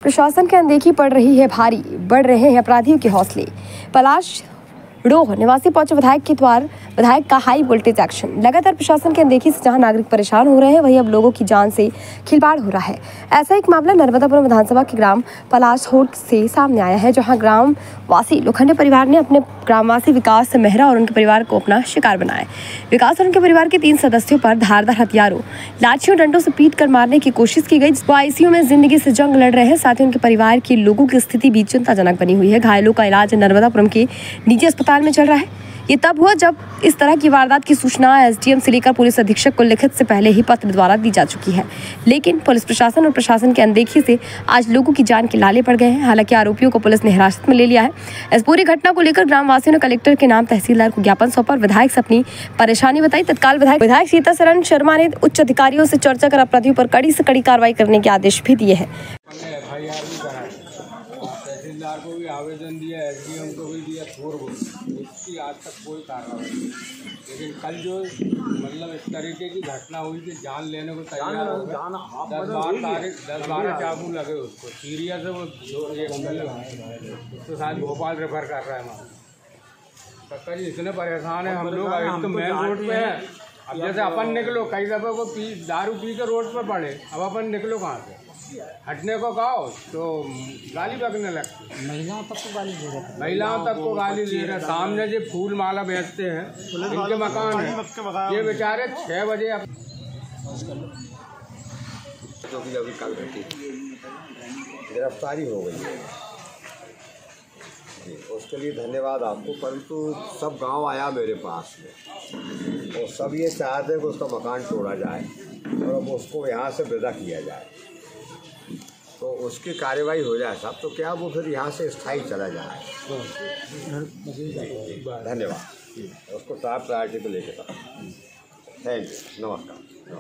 प्रशासन की अनदेखी पड़ रही है भारी, बढ़ रहे हैं अपराधियों के हौसले। पलाश डोह निवासी पहुंचे विधायक के द्वार, विधायक का हाई वोल्टेज एक्शन। लगातार प्रशासन की अनदेखी से जहां नागरिक परेशान हो रहे हैं, वहीं अब लोगों की जान से खिलवाड़ हो रहा है। ऐसा एक मामला नर्मदापुरम विधानसभा के ग्राम पलाशहोट से सामने आया है, जहां ग्रामवासी लोखंडे परिवार ने अपने ग्रामवासी विकास मेहरा और उनके परिवार को अपना शिकार बनाया। विकास और उनके परिवार के 3 सदस्यों पर धारदार हथियारों, लाठियों, डंडों से पीट कर मारने की कोशिश की गई। वो आईसीयू में जिंदगी से जंग लड़ रहे हैं। साथ ही उनके परिवार के लोगों की स्थिति भी चिंताजनक बनी हुई है। घायलों का इलाज नर्मदापुरम के निजी अस्पताल में चल रहा है। ये तब हुआ जब इस तरह की वारदात की सूचना एसडीएम से लेकर पुलिस अधीक्षक को लिखित से पहले ही पत्र द्वारा दी जा चुकी है, लेकिन पुलिस प्रशासन और प्रशासन की अनदेखी से आज लोगों की जान के लाले पड़ गए हैं। हालांकि आरोपियों को पुलिस ने हिरासत में ले लिया है। इस पूरी घटना को लेकर ग्रामवासियों ने कलेक्टर के नाम तहसीलदार को ज्ञापन सौंपा। विधायक से अपनी परेशानी बताई। तत्काल विधायक सीतासरण शर्मा ने उच्च अधिकारियों से चर्चा कर अपराधियों पर कड़ी से कड़ी कार्रवाई करने के आदेश भी दिए हैं। तहसीलदार को भी आवेदन दिया, एसडीएम को भी दिया, इसकी आज तक कोई कार्रवाई नहीं। लेकिन कल जो मतलब इस तरीके की घटना हुई कि जान लेने को तैयार हो गए। 10-12 चाकू लगे उसको, सीरियस है वो, तो शायद भोपाल रेफर कर रहा है वहाँ। कक्का जी इतने परेशान है हम लोग, अभी तो मेन रोड पे हैं। अब जैसे अपन निकलो, कई दफ़े वो दारू पी के रोड पर पड़े, अब अपन निकलो कहाँ से? हटने को कहो तो गाली बकने लगती। महिलाओं तक को गाली दे रहे हैं। महिलाओं तक को गाली दे रहे। सामने जो फूल माला बेचते हैं, इनके मकान है, ये बेचारे 6 बजे जो भी अभी कल घटी गिरफ्तारी हो गई है जी, उसके लिए धन्यवाद आपको। परंतु सब गांव आया मेरे पास में और सब ये चाहते हैं कि उसका मकान तोड़ा जाए और अब उसको यहाँ से विदा किया जाए, तो उसकी कार्रवाई हो जाए साहब, तो क्या वो फिर यहाँ से स्थायी चला जाए। धन्यवाद। उसको टॉप प्रायोरिटी पे लेके था। थैंक यू, नमस्कार।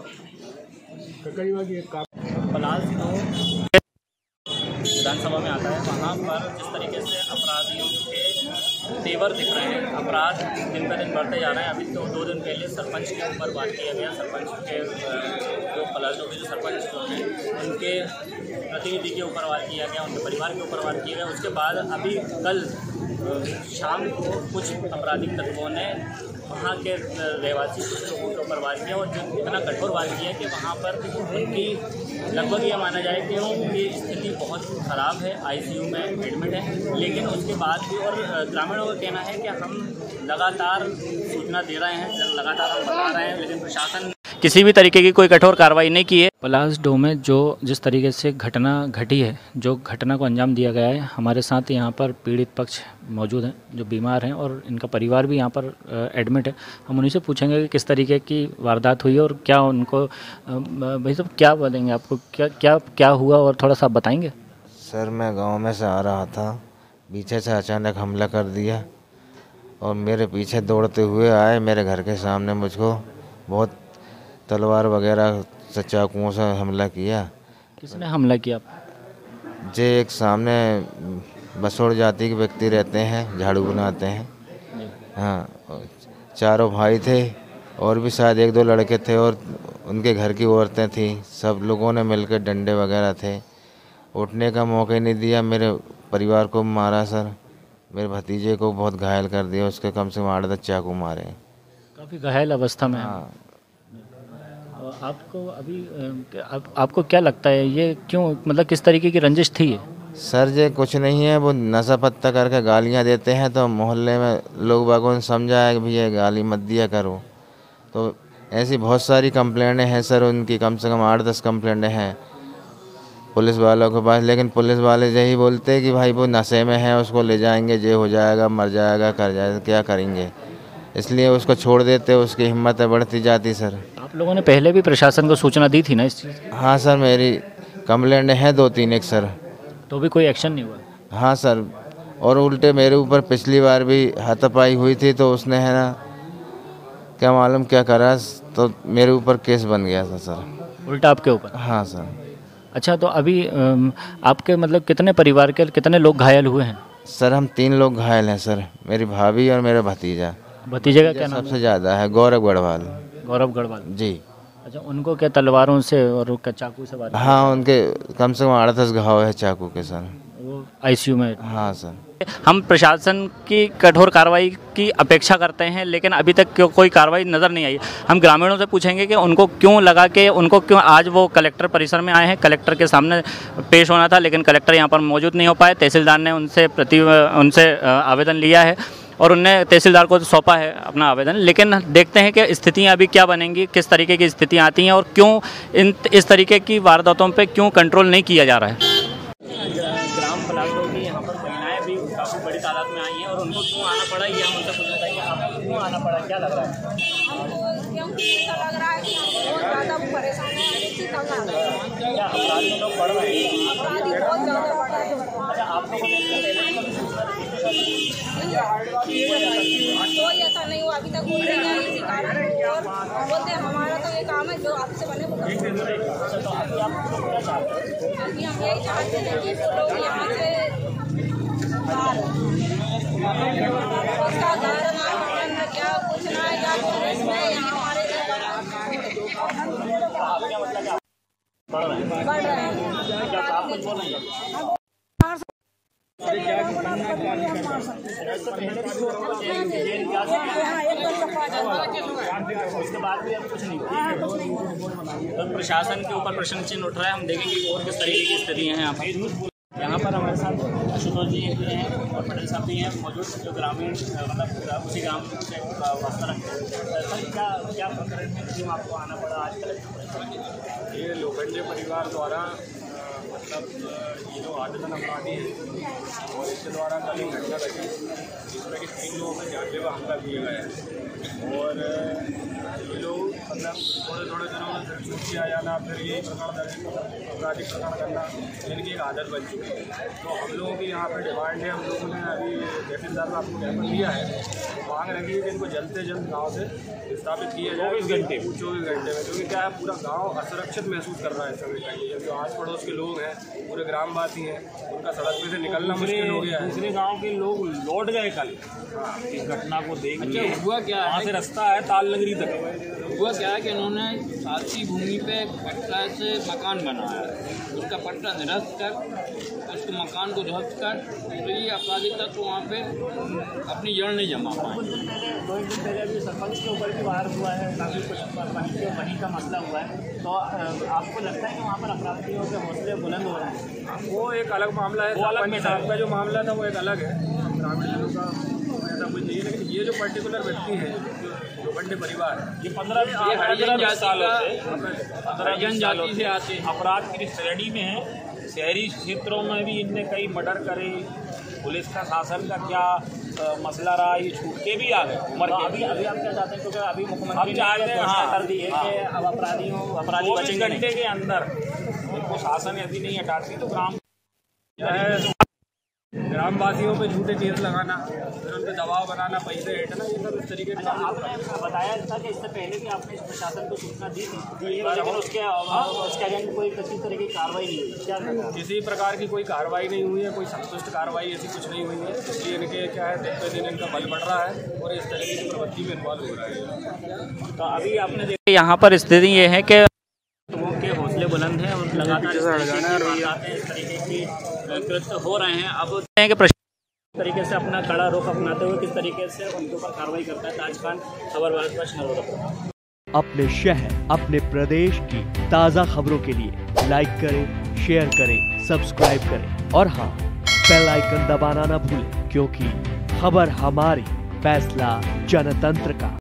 पलाश विधानसभा में आता है, वहाँ पर जिस तरीके से अपराधियों के तेवर दिख रहे हैं, अपराध दिन पर दिन बढ़ते जा रहे हैं। अभी तो 2 दिन पहले सरपंच के ऊपर वार किया गया। सरपंच के जो पलाशों के जो सरपंच जो हैं उनके प्रतिनिधि के ऊपर वार किया गया, उनके परिवार के ऊपर वार किया गया। उसके बाद अभी कल शाम को कुछ आपराधिक तत्वों ने वहाँ के रहवासी कुछ लोगों के ऊपर वार किया, और जो इतना कठोर वार किया कि वहाँ पर उनकी लगभग ये माना जाए कि उनकी स्थिति बहुत ख़राब है, आईसीयू में एडमिट है। लेकिन उसके बाद भी, और ग्रामीणों का कहना है कि हम लगातार सूचना दे रहे हैं, लगातार हम बता रहे हैं, लेकिन प्रशासन किसी भी तरीके की कोई कठोर कार्रवाई नहीं की है। पलाश डोह में जो जिस तरीके से घटना घटी है, जो घटना को अंजाम दिया गया है, हमारे साथ यहाँ पर पीड़ित पक्ष मौजूद हैं जो बीमार हैं और इनका परिवार भी यहाँ पर एडमिट है। हम उन्हीं से पूछेंगे कि किस तरीके की वारदात हुई और क्या उनको, भाई साहब क्या बोलेंगे, आपको क्या क्या क्या हुआ और थोड़ा सा बताएंगे। सर मैं गाँव में से आ रहा था, पीछे से अचानक हमला कर दिया और मेरे पीछे दौड़ते हुए आए। मेरे घर के सामने मुझको बहुत तलवार वगैरह से चाकुओं से हमला किया। किसने हमला किया? जे एक सामने बसोड़ जाति के व्यक्ति रहते हैं, झाड़ू बनाते हैं। हाँ, 4 भाई थे और भी शायद 1-2 लड़के थे और उनके घर की औरतें थी। सब लोगों ने मिलकर डंडे वगैरह थे, उठने का मौका नहीं दिया। मेरे परिवार को मारा सर, मेरे भतीजे को बहुत घायल कर दिया, उसके कम से कम 8-10 चाकू मारे। काफ़ी घायल अवस्था में। हाँ। आपको अभी आपको क्या लगता है ये क्यों, मतलब किस तरीके की रंजिश थी ये? सर ये कुछ नहीं है, वो नशा पत्ता करके गालियाँ देते हैं, तो मोहल्ले में लोग बागों ने समझाया कि भैया गाली मत दिया करो। तो ऐसी बहुत सारी कंप्लेंटें हैं सर उनकी, कम से कम 8-10 कंप्लेंटें हैं पुलिस वालों के पास। लेकिन पुलिस वाले यही बोलते हैं कि भाई वो नशे में है, उसको ले जाएंगे, ये हो जाएगा, मर जाएगा, कर जाएगा, क्या करेंगे, इसलिए उसको छोड़ देते, उसकी हिम्मत बढ़ती जाती। सर आप लोगों ने पहले भी प्रशासन को सूचना दी थी ना इस चीज़? हाँ सर, मेरी कंप्लेंट है 2-3 एक सर, तो भी कोई एक्शन नहीं हुआ? हाँ सर, और उल्टे मेरे ऊपर पिछली बार भी हाथापाई हुई थी, तो उसने है ना क्या मालूम क्या करा, तो मेरे ऊपर केस बन गया था सर। उल्टा आपके ऊपर? हाँ सर। अच्छा, तो अभी आपके मतलब कितने परिवार के कितने लोग घायल हुए हैं? सर हम 3 लोग घायल हैं सर, मेरी भाभी और मेरा भतीजा। भतीजे का क्या नाम? सबसे ज़्यादा है गौरव गढ़वाल। गौरव गढ़वाल जी। अच्छा, उनको क्या तलवारों से और क्या चाकू से वार? हाँ, उनके कम से कम 8-10 घाव है चाकू के सर। वो आईसीयू में? हाँ सर। हम प्रशासन की कठोर कार्रवाई की अपेक्षा करते हैं, लेकिन अभी तक कोई कार्रवाई नज़र नहीं आई। हम ग्रामीणों से पूछेंगे कि उनको क्यों लगा कि उनको क्यों आज वो कलेक्टर परिसर में आए हैं, कलेक्टर के सामने पेश होना था, लेकिन कलेक्टर यहाँ पर मौजूद नहीं हो पाए। तहसीलदार ने उनसे आवेदन लिया है और उनने तहसीलदार को सौंपा है अपना आवेदन, लेकिन देखते हैं कि स्थितियाँ अभी क्या बनेंगी, किस तरीके की स्थितियाँ आती हैं और क्यों इस तरीके की वारदातों पर क्यों कंट्रोल नहीं किया जा रहा है। ग्राम पलाशों की यहाँ पर महिलाएं भी काफ़ी बड़ी तादाद में आई हैं और उनको क्यों आना पड़ा, ये हम उनसे पूछना चाहिए। आपको क्यों आना पड़ा, क्या लग रहा है? हमको क्योंकि ऐसा लग रहा है कि हम बहुत ज़्यादा परेशान हैं, इससे तंग आ गए हैं। क्या अपराधी लोग बढ़ रहे हैं? अपराधी बहुत ज़्यादा बढ़ रहे हैं। अच्छा, आप लोगों ने कोई ऐसा नहीं हुआ अभी तक, कोई नहीं आया इसी कारण। और बोलते हैं हमारा तो ये काम है जो आपसे बने वो करें। अभी हम यही चाहते हैं कि वो लोग यहाँ से उसका घर ना मकान ना क्या कुछ ना है, क्या बोल रहे हैं इसमें यहाँ हमारे बढ़ रहे हैं। उसके बाद भी अब कुछ नहीं हुआ। तो प्रशासन के ऊपर प्रश्न चिन्ह उठ रहा है। हम देखेंगे और किस तरीके की स्थितियाँ हैं यहाँ पर हमारे साथ आशुतोष जी भी हैं और पटेल साहब भी हैं मौजूद, जो ग्रामीण मतलब उसी ग्राम से वास्ता रखते हैं। सर, क्या प्रकरण है, क्यों आपको आना पड़ा आज कलेक्टर? ये लोखंडे परिवार द्वारा मतलब ये जो आदतन अपराधी है और इसके द्वारा कल एक घटना घटी जिसमें कि 3 लोगों पर जानलेवा हमला किया गया है। और ये लोग मतलब थोड़े दिनों में छुट्टी आ जाना, फिर यही प्रकरण आपराधिक प्रकरण करना इनकी एक आदत बन चुकी है। तो हम लोगों की यहाँ पर डिमांड है, हम लोगों ने अभी तहसीलदार साहब को ज्ञापन दिया है, मांग रखी है कि इनको जल्द से जल्द गाँव से विस्थापित किया जाए 24 घंटे में, क्योंकि क्या है पूरा गाँव असुरक्षित महसूस कर रहा है समय का। जो आस पड़ोस के लोग हैं, पूरे ग्रामवासी हैं, उनका सड़क पे से निकलना मुश्किल हो गया है। दूसरे गांव के लोग लौट गए कल इस घटना को देख के। हुआ क्या है, वहाँ से रास्ता है ताल नगरी तक। हुआ क्या है कि इन्होंने शासकीय भूमि पे पट्टा से मकान बनाया है, उसका पट्टा निरस्त कर उसके मकान को ध्वस्त कर, तो ये आपराधिक तत्व वहाँ पे अपनी जड़ नहीं जमा पाए। 2 दिन पहले अभी सरपंच के ऊपर भी वार हुआ है, काफ़ी कुछ वहीं का मसला हुआ है। तो आपको लगता है कि वहाँ पर अपराधियों के हौसले बुलंद हो रहे हैं? वो एक अलग मामला है, सरपंच साहब का जो मामला था वो एक अलग है, ग्रामीण लोगों का ऐसा कुछ नहीं है। लेकिन ये जो पर्टिकुलर व्यक्ति है, जो बंडे परिवार, ये 15 हरिजन सालों से हरिजन जाति से आते अपराध की श्रेणी में है। शहरी क्षेत्रों में भी इनने कई मर्डर करे। पुलिस का शासन का क्या मसला रहा, ये छूट के भी आ गए उम्र के। अभी आप क्या चाहते हैं, क्योंकि अभी मुख्यमंत्री अब चाहते हैं कर दी है कि अब अपराधी 24 घंटे के अंदर इनको शासन यदि नहीं हटाती तो ग्रामवासियों पे झूठे केस लगाना, फिर उन पर दबाव बनाना, पैसे हेटना, ये सब इस तरीके का। आपने बताया था कि इससे पहले भी आपने प्रशासन को सूचना दी थी, लेकिन उसके अगेंस्ट कोई किसी तरह की कार्रवाई नहीं हुई। क्या किसी प्रकार की कोई कार्रवाई नहीं हुई है, कोई संतुष्ट कार्रवाई ऐसी कुछ नहीं हुई है। इसलिए इनके क्या है, दिन पे दिन इनका बल बढ़ रहा है और इस तरीके की प्रवृत्ति में इन्वॉल्व हो रहा है। तो अभी आपने देखा यहाँ पर स्थिति ये है कि लोगों के हौसले बुलंद हैं और लगातार इस तरीके की कृत्य हो रहे हैं। अब हैं कि प्रशासन तरीके से अपना कड़ा रुख अपनाते हुए किस तरीके से उनके ऊपर कार्रवाई करता है। ताज खान, खबर भारत नर्मदा। अपने शहर, अपने प्रदेश की ताज़ा खबरों के लिए लाइक करें, शेयर करें, सब्सक्राइब करें और हाँ, बेल आइकन दबाना ना भूलें, क्योंकि खबर हमारी, फैसला जनतंत्र का।